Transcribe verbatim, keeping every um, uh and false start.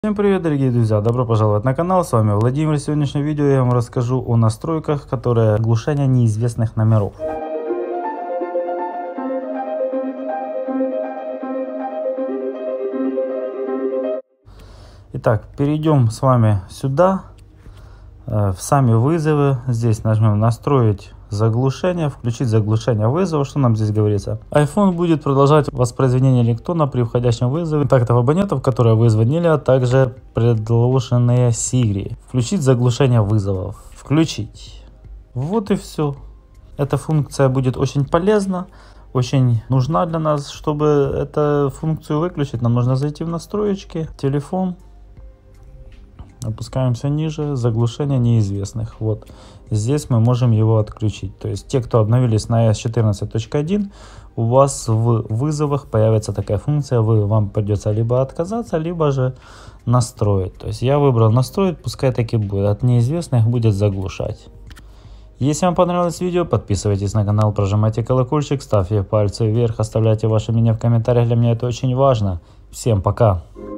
Всем привет, дорогие друзья, добро пожаловать на канал, с вами Владимир. В сегодняшнем видео я вам расскажу о настройках, которые оглушения неизвестных номеров. Итак, перейдем с вами сюда, в сами вызовы. Здесь нажмем настроить заглушение, включить заглушение вызова. Что нам здесь говорится? iPhone будет продолжать воспроизведение рингтона при входящем вызове контактов абонентов, которые вы звонили, а также предложенные Siri. Включить заглушение вызовов. Включить. Вот и все. Эта функция будет очень полезна, очень нужна для нас. Чтобы эту функцию выключить, нам нужно зайти в настройки, телефон. Опускаемся ниже, заглушение неизвестных. Вот здесь мы можем его отключить. То есть те, кто обновились на ай о эс четырнадцать точка один, у вас в вызовах появится такая функция. Вы, вам придется либо отказаться, либо же настроить. То есть я выбрал настроить, пускай так и будет. От неизвестных будет заглушать. Если вам понравилось видео, подписывайтесь на канал, прожимайте колокольчик, ставьте пальцы вверх, оставляйте ваше мнение в комментариях. Для меня это очень важно. Всем пока!